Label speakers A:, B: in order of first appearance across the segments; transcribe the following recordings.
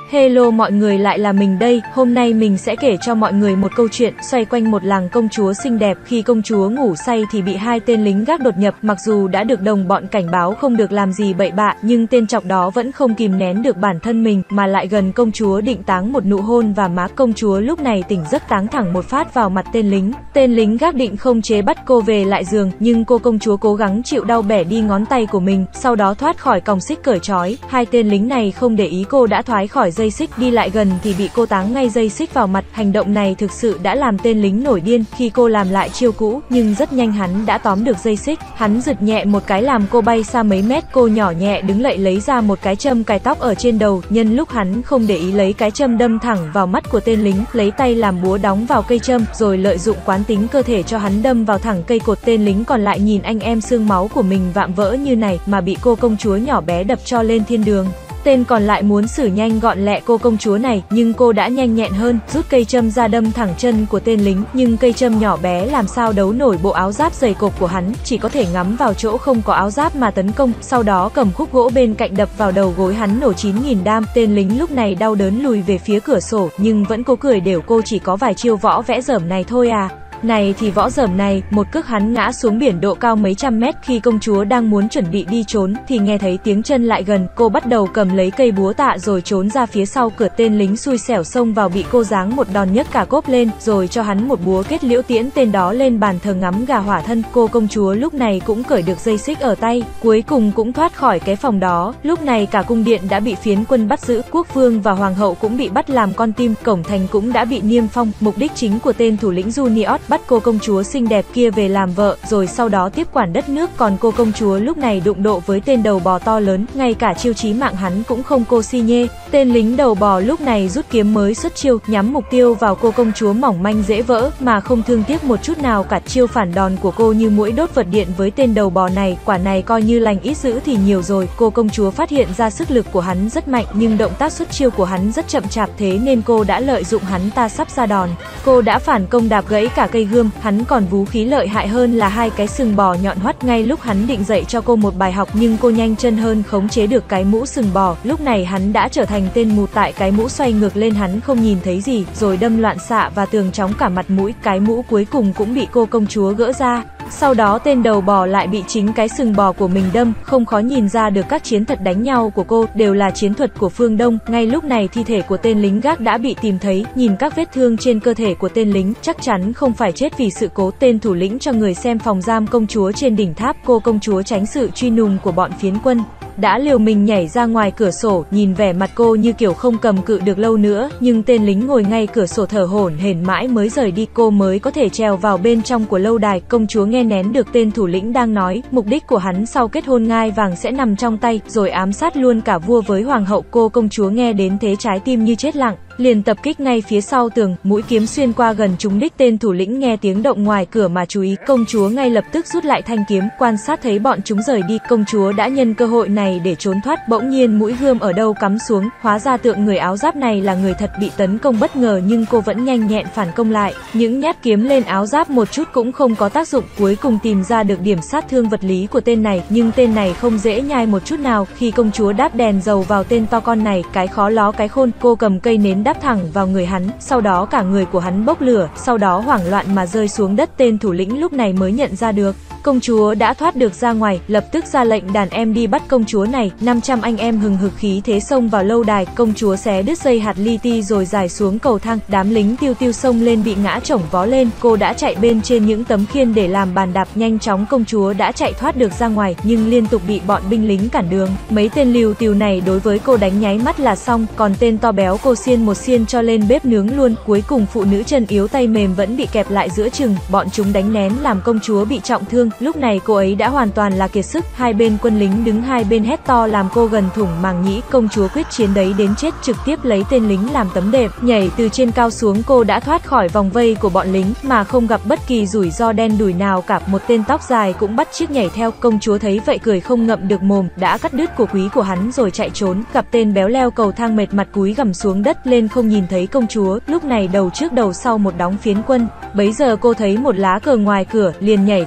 A: Hello mọi người, lại là mình đây. Hôm nay mình sẽ kể cho mọi người một câu chuyện xoay quanh một làng công chúa xinh đẹp. Khi công chúa ngủ say thì bị hai tên lính gác đột nhập. Mặc dù đã được đồng bọn cảnh báo không được làm gì bậy bạ, nhưng tên chọc đó vẫn không kìm nén được bản thân mình, mà lại gần công chúa định táng một nụ hôn vào má. Công chúa lúc này tỉnh giấc táng thẳng một phát vào mặt tên lính. Tên lính gác định khống chế bắt cô về lại giường, nhưng công chúa cố gắng chịu đau bẻ đi ngón tay của mình, sau đó thoát khỏi còng xích cởi trói. Hai tên lính này không để ý cô đã thoái khỏi dây xích, đi lại gần thì bị cô táng ngay dây xích vào mặt. Hành động này thực sự đã làm tên lính nổi điên. Khi cô làm lại chiêu cũ, nhưng rất nhanh hắn đã tóm được dây xích. Hắn giật nhẹ một cái làm cô bay xa mấy mét. Cô nhỏ nhẹ đứng dậy lấy ra một cái châm cài tóc ở trên đầu. Nhân lúc hắn không để ý, lấy cái châm đâm thẳng vào mắt của tên lính, lấy tay làm búa đóng vào cây châm, rồi lợi dụng quán tính cơ thể cho hắn đâm vào thẳng cây cột. Tên lính còn lại nhìn anh em xương máu của mình vạm vỡ như này mà bị cô công chúa nhỏ bé đập cho lên thiên đường. Tên còn lại muốn xử nhanh gọn lẹ cô công chúa này, nhưng cô đã nhanh nhẹn hơn, rút cây châm ra đâm thẳng chân của tên lính, nhưng cây châm nhỏ bé làm sao đấu nổi bộ áo giáp dày cộp của hắn, chỉ có thể ngắm vào chỗ không có áo giáp mà tấn công. Sau đó cầm khúc gỗ bên cạnh đập vào đầu gối hắn nổ 9000 đam. Tên lính lúc này đau đớn lùi về phía cửa sổ, nhưng vẫn cố cười đều cô chỉ có vài chiêu võ vẽ dởm này thôi à. Này thì võ dởm này, một cước hắn ngã xuống biển độ cao mấy trăm mét. Khi công chúa đang muốn chuẩn bị đi trốn thì nghe thấy tiếng chân lại gần, cô bắt đầu cầm lấy cây búa tạ rồi trốn ra phía sau cửa. Tên lính xui xẻo xông vào bị cô giáng một đòn nhấc cả cốp lên, rồi cho hắn một búa kết liễu tiễn tên đó lên bàn thờ ngắm gà hỏa thân. Cô công chúa lúc này cũng cởi được dây xích ở tay, cuối cùng cũng thoát khỏi cái phòng đó. Lúc này cả cung điện đã bị phiến quân bắt giữ, quốc vương và hoàng hậu cũng bị bắt làm con tin, cổng thành cũng đã bị niêm phong. Mục đích chính của tên thủ lĩnh Junior bắt cô công chúa xinh đẹp kia về làm vợ, rồi sau đó tiếp quản đất nước. Còn cô công chúa lúc này đụng độ với tên đầu bò to lớn, ngay cả chiêu chí mạng hắn cũng không cô xi nhê. Tên lính đầu bò lúc này rút kiếm mới xuất chiêu, nhắm mục tiêu vào cô công chúa mỏng manh dễ vỡ, mà không thương tiếc một chút nào cả. Chiêu phản đòn của cô như mũi đốt vật điện với tên đầu bò này, quả này coi như lành ít dữ thì nhiều rồi. Cô công chúa phát hiện ra sức lực của hắn rất mạnh, nhưng động tác xuất chiêu của hắn rất chậm chạp, thế nên cô đã lợi dụng hắn ta sắp ra đòn. Cô đã phản công đạp gãy cả cây gươm. Hắn còn vũ khí lợi hại hơn là hai cái sừng bò nhọn hoắt. Ngay lúc hắn định dạy cho cô một bài học, nhưng cô nhanh chân hơn khống chế được cái mũ sừng bò. Lúc này hắn đã trở thành tên mù, tại cái mũ xoay ngược lên hắn không nhìn thấy gì, rồi đâm loạn xạ và tường chóng cả mặt mũi. Cái mũ cuối cùng cũng bị cô công chúa gỡ ra. Sau đó tên đầu bò lại bị chính cái sừng bò của mình đâm. Không khó nhìn ra được các chiến thuật đánh nhau của cô đều là chiến thuật của phương Đông. Ngay lúc này thi thể của tên lính gác đã bị tìm thấy. Nhìn các vết thương trên cơ thể của tên lính, chắc chắn không phải chết vì sự cố. Tên thủ lĩnh cho người xem phòng giam công chúa trên đỉnh tháp. Cô công chúa tránh sự truy lùng của bọn phiến quân, đã liều mình nhảy ra ngoài cửa sổ. Nhìn vẻ mặt cô như kiểu không cầm cự được lâu nữa, nhưng tên lính ngồi ngay cửa sổ thở hổn hển mãi mới rời đi, cô mới có thể trèo vào bên trong của lâu đài. Công chúa nghe nén được tên thủ lĩnh đang nói, mục đích của hắn sau kết hôn ngai vàng sẽ nằm trong tay, rồi ám sát luôn cả vua với hoàng hậu. Cô công chúa nghe đến thế trái tim như chết lặng, liền tập kích ngay phía sau tường, mũi kiếm xuyên qua gần trúng đích. Tên thủ lĩnh nghe tiếng động ngoài cửa mà chú ý, công chúa ngay lập tức rút lại thanh kiếm, quan sát thấy bọn chúng rời đi. Công chúa đã nhân cơ hội này để trốn thoát. Bỗng nhiên mũi gươm ở đâu cắm xuống, hóa ra tượng người áo giáp này là người thật, bị tấn công bất ngờ nhưng cô vẫn nhanh nhẹn phản công lại. Những nhát kiếm lên áo giáp một chút cũng không có tác dụng, cuối cùng tìm ra được điểm sát thương vật lý của tên này, nhưng tên này không dễ nhai một chút nào. Khi công chúa đáp đèn dầu vào tên to con này, cái khó ló cái khôn, cô cầm cây nến đáp thẳng vào người hắn, sau đó cả người của hắn bốc lửa, sau đó hoảng loạn mà rơi xuống đất. Tên thủ lĩnh lúc này mới nhận ra được công chúa đã thoát được ra ngoài, lập tức ra lệnh đàn em đi bắt công chúa này. 500 anh em hừng hực khí thế xông vào lâu đài. Công chúa xé đứt dây hạt li ti rồi giải xuống cầu thang. Đám lính tiêu tiêu xông lên bị ngã chổng vó lên. Cô đã chạy bên trên những tấm khiên để làm bàn đạp. Nhanh chóng công chúa đã chạy thoát được ra ngoài, nhưng liên tục bị bọn binh lính cản đường. Mấy tên liều tiều này đối với cô đánh nháy mắt là xong, còn tên to béo cô xiên một xiên cho lên bếp nướng luôn. Cuối cùng phụ nữ chân yếu tay mềm vẫn bị kẹp lại giữa chừng. Bọn chúng đánh lén làm công chúa bị trọng thương. Lúc này cô ấy đã hoàn toàn là kiệt sức. Hai bên quân lính đứng hai bên hét to làm cô gần thủng màng nhĩ. Công chúa quyết chiến đấy đến chết, trực tiếp lấy tên lính làm tấm đệm, nhảy từ trên cao xuống. Cô đã thoát khỏi vòng vây của bọn lính mà không gặp bất kỳ rủi ro đen đủi nào cả. Một tên tóc dài cũng bắt chiếc nhảy theo. Công chúa thấy vậy cười không ngậm được mồm, đã cắt đứt của quý của hắn rồi chạy trốn. Gặp tên béo leo cầu thang mệt mặt cúi gằm xuống đất lên không nhìn thấy công chúa. Lúc này đầu trước đầu sau một đống phiến quân. Bấy giờ cô thấy một lá cờ ngoài cửa, liền nhảy thoát ra ngoài.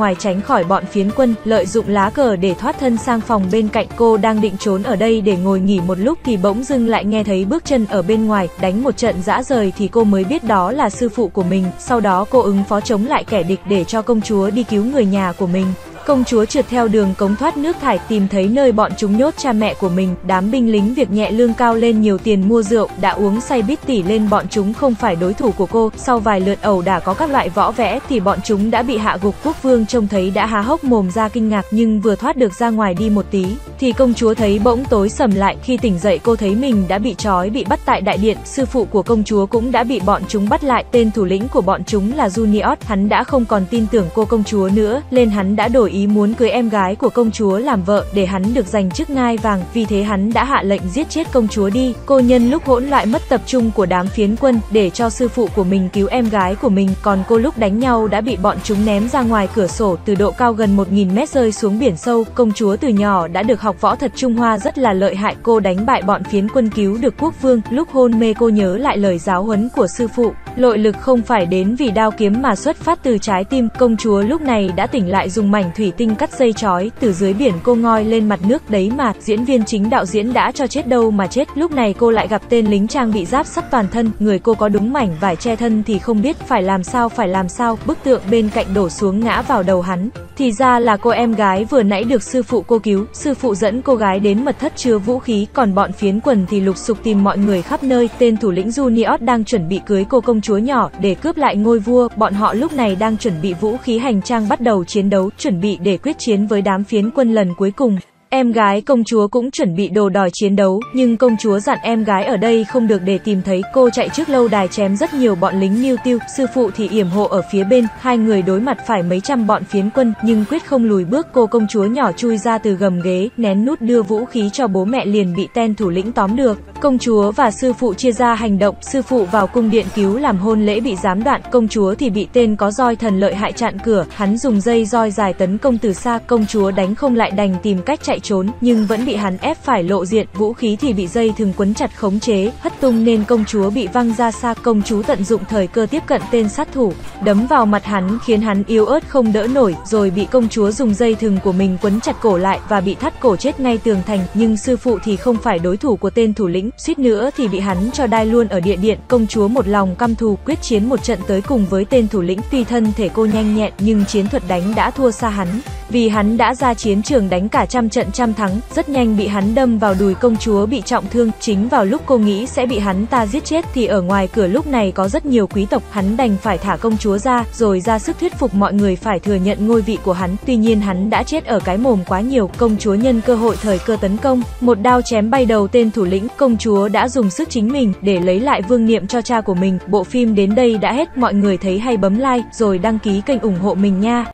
A: ngoài tránh khỏi bọn phiến quân, lợi dụng lá cờ để thoát thân sang phòng bên cạnh. Cô đang định trốn ở đây để ngồi nghỉ một lúc thì bỗng dưng lại nghe thấy bước chân ở bên ngoài, đánh một trận dã rời thì cô mới biết đó là sư phụ của mình. Sau đó cô ứng phó chống lại kẻ địch để cho công chúa đi cứu người nhà của mình. Công chúa trượt theo đường cống thoát nước thải, tìm thấy nơi bọn chúng nhốt cha mẹ của mình. Đám binh lính việc nhẹ lương cao lên nhiều tiền mua rượu, đã uống say bít tỉ lên, bọn chúng không phải đối thủ của cô. Sau vài lượt ẩu đả có các loại võ vẽ thì bọn chúng đã bị hạ gục. Quốc vương trông thấy đã há hốc mồm ra kinh ngạc, nhưng vừa thoát được ra ngoài đi một tí thì công chúa thấy bỗng tối sầm lại. Khi tỉnh dậy cô thấy mình đã bị trói, bị bắt tại đại điện. Sư phụ của công chúa cũng đã bị bọn chúng bắt lại. Tên thủ lĩnh của bọn chúng là Junior. Hắn đã không còn tin tưởng cô công chúa nữa, nên hắn đã đổi ý muốn cưới em gái của công chúa làm vợ để hắn được giành chức ngai vàng. Vì thế hắn đã hạ lệnh giết chết công chúa đi. Cô nhân lúc hỗn loạn mất tập trung của đám phiến quân để cho sư phụ của mình cứu em gái của mình, còn cô lúc đánh nhau đã bị bọn chúng ném ra ngoài cửa sổ từ độ cao gần 1000 mét rơi xuống biển sâu. Công chúa từ nhỏ đã được học võ thuật Trung Hoa rất là lợi hại, cô đánh bại bọn phiến quân cứu được quốc vương. Lúc hôn mê cô nhớ lại lời giáo huấn của sư phụ, nội lực không phải đến vì đao kiếm mà xuất phát từ trái tim. Công chúa lúc này đã tỉnh lại, dùng mảnh thủy tinh cắt dây trói từ dưới biển cô ngoi lên mặt nước. Đấy mà, diễn viên chính đạo diễn đã cho chết đâu mà chết. Lúc này cô lại gặp tên lính trang bị giáp sắt toàn thân, người cô có đúng mảnh vải che thân thì không biết phải làm sao. Bức tượng bên cạnh đổ xuống ngã vào đầu hắn. Thì ra là cô em gái vừa nãy được sư phụ cô cứu. Sư phụ dẫn cô gái đến mật thất chứa vũ khí, còn bọn phiến quần thì lục sục tìm mọi người khắp nơi. Tên thủ lĩnh Junior đang chuẩn bị cưới cô công chúa nhỏ để cướp lại ngôi vua. Bọn họ lúc này đang chuẩn bị vũ khí hành trang, bắt đầu chiến đấu, chuẩn bị để quyết chiến với đám phiến quân lần cuối cùng. Em gái công chúa cũng chuẩn bị đồ đòi chiến đấu, nhưng công chúa dặn em gái ở đây không được để tìm thấy. Cô chạy trước lâu đài chém rất nhiều bọn lính Niu Tiêu, sư phụ thì yểm hộ ở phía bên. Hai người đối mặt phải mấy trăm bọn phiến quân, nhưng quyết không lùi bước. Cô công chúa nhỏ chui ra từ gầm ghế, nén nút đưa vũ khí cho bố mẹ, liền bị tên thủ lĩnh tóm được. Công chúa và sư phụ chia ra hành động, sư phụ vào cung điện cứu làm hôn lễ bị giám đoạn, công chúa thì bị tên có roi thần lợi hại chặn cửa. Hắn dùng dây roi dài tấn công từ xa, công chúa đánh không lại đành tìm cách chạy trốn, nhưng vẫn bị hắn ép phải lộ diện. Vũ khí thì bị dây thừng quấn chặt khống chế, hất tung nên công chúa bị văng ra xa. Công chúa tận dụng thời cơ tiếp cận tên sát thủ, đấm vào mặt hắn khiến hắn yếu ớt không đỡ nổi, rồi bị công chúa dùng dây thừng của mình quấn chặt cổ lại và bị thắt cổ chết ngay tường thành. Nhưng sư phụ thì không phải đối thủ của tên thủ lĩnh, suýt nữa thì bị hắn cho đai luôn ở địa điện. Công chúa một lòng căm thù, quyết chiến một trận tới cùng với tên thủ lĩnh. Tuy thân thể cô nhanh nhẹn nhưng chiến thuật đánh đã thua xa hắn, vì hắn đã ra chiến trường đánh cả trăm trận trăm thắng. Rất nhanh bị hắn đâm vào đùi, công chúa bị trọng thương. Chính vào lúc cô nghĩ sẽ bị hắn ta giết chết thì ở ngoài cửa lúc này có rất nhiều quý tộc, hắn đành phải thả công chúa ra, rồi ra sức thuyết phục mọi người phải thừa nhận ngôi vị của hắn. Tuy nhiên hắn đã chết ở cái mồm quá nhiều. Công chúa nhân cơ hội thời cơ tấn công, một đao chém bay đầu tên thủ lĩnh. Công chúa đã dùng sức chính mình để lấy lại vương niệm cho cha của mình. Bộ phim đến đây đã hết, mọi người thấy hay bấm like rồi đăng ký kênh ủng hộ mình nha.